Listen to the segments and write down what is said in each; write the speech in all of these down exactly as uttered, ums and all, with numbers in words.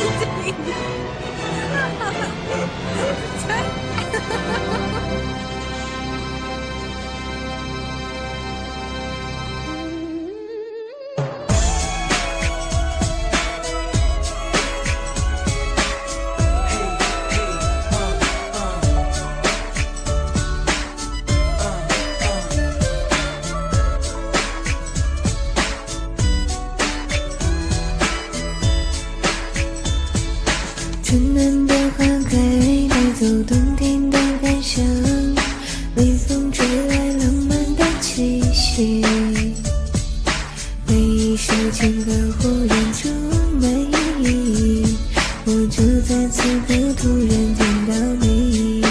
春暖的花开，带走冬天的感伤，微风吹来浪漫的气息。回忆是情歌，忽然充满意义。我就在此刻突然见到你，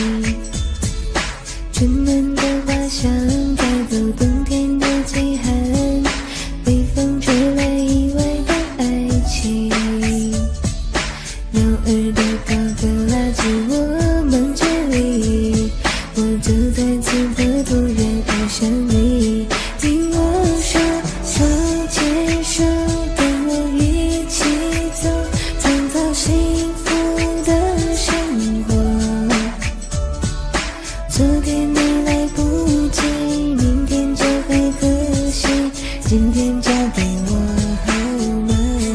春暖的花香，带走冬天的饥寒，微风吹来意外的爱情。鸟儿的高歌拉近我们距离，我就在此刻突然爱上你。听我说，手牵手，跟我一起走，创造幸福的生活。昨天你来不及，明天就会可惜，今天交给我好吗？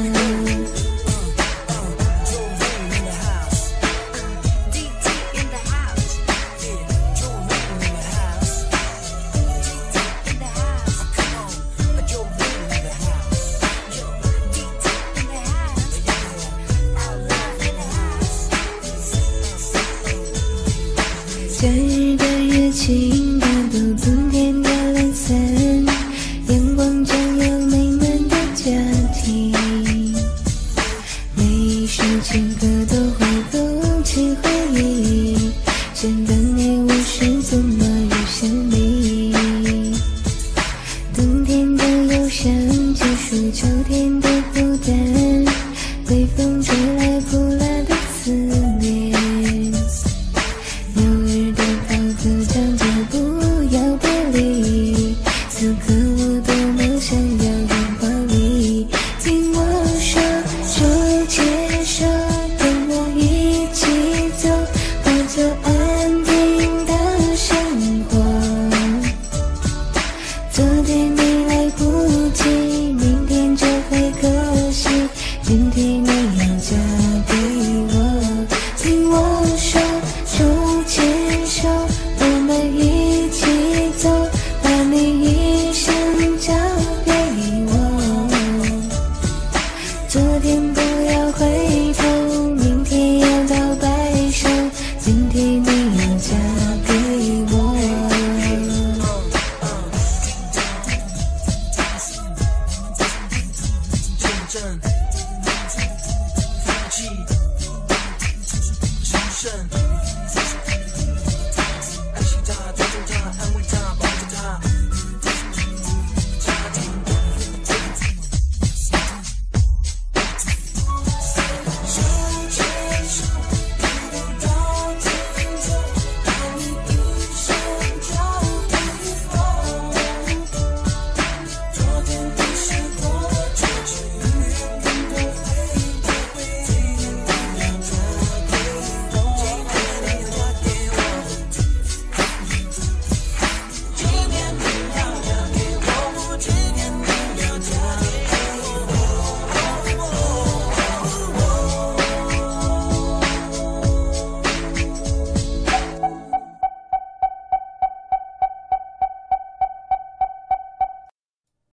夏日的热情打破冬天的懒散，阳光照耀美满的家庭，每一首情歌都会勾起回忆，想当年我是怎么遇上你。冬天的忧伤结束秋天的孤单，微风吹来苦辣的思念。鸟儿的高歌唱着不要别离，此刻我多么想要拥抱你。听我说，手牵手，跟我一起走，过着安定的生活。昨天你来不及，明天就会可惜，今天你要嫁给我。听我说，手牵手，我们一起走，把你一生交给我。昨天不要回头，明天要到白首，今天你要嫁给我。 见证